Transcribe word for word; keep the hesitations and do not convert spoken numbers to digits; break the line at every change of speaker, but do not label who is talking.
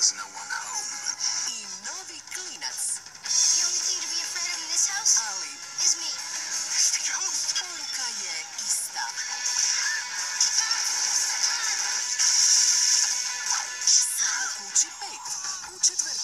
There's no one home.
I novi klinac.
The only thing to be afraid of in this house
Ali
is me.
It's the ghost.
poruka je ista. Samo kući pet. U četvrtak.